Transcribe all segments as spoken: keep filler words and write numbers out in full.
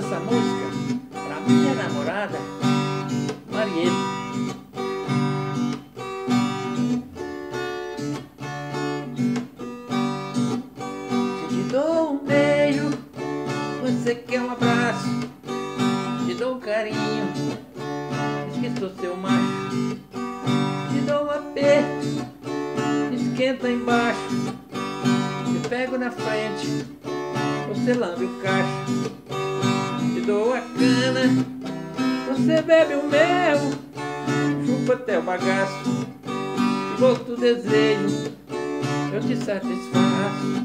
essa música pra minha namorada, Marieta. Se te dou um beijo, você quer um abraço. Te dou um carinho, diz que sou seu macho. Te dou um aperto, esquenta embaixo. Te pego na frente, você lambe o cacho. Te dou a cana, você bebe o mel. Chupa até o bagaço, e outro desejo eu te satisfaço.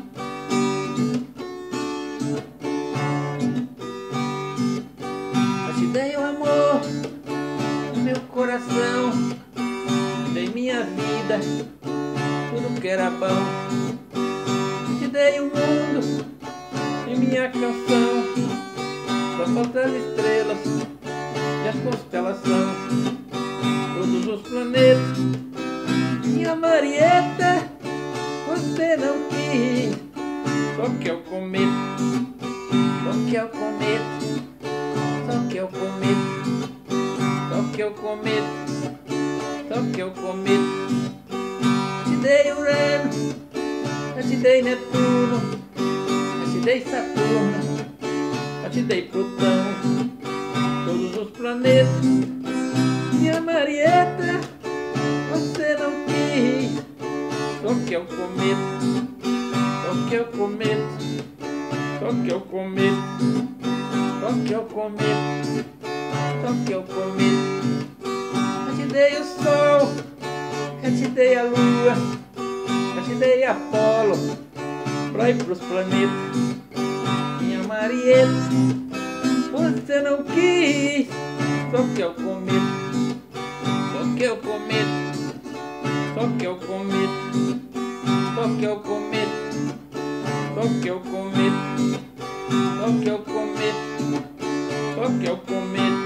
Eu te dei o amor do meu coração, te dei minha vida, tudo que era bom. Te dei o mundo e minha canção, só faltam as estrelas e as constelações, todos os planetas. Minha Marieta, você não quis, só que eu cometo, só que eu cometo, só que eu cometo, só que eu cometo, só que eu cometo. Te dei Urano, eu te dei Netuno, eu te dei Saturno, eu te dei Plutão, todos os planetas. Minha Marieta, você não quis, só que eu cometo, só que eu cometo, só que eu cometo, só que eu cometo, só que eu cometo. Eu te dei o sol, eu te dei a lua, eu te dei Apolo pra ir pros planetas. Minha Marieta, você não quis, só que eu cometo, só que eu cometo, só que eu cometo, só que eu cometo, só que eu cometo, só que eu cometo, só que eu cometo.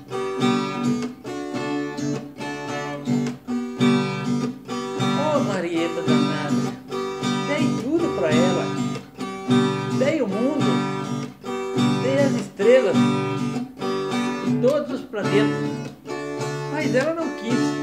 Oh, Marieta danada, dei tudo pra ela, dei o mundo, dei as estrelas e todos os planetas, mas ela não quis.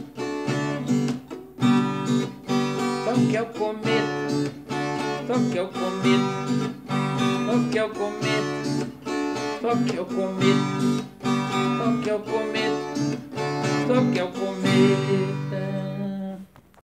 Só que eu cometo, só que eu cometo, só que eu cometo, só que eu cometo, só que eu cometo, só que eu cometo.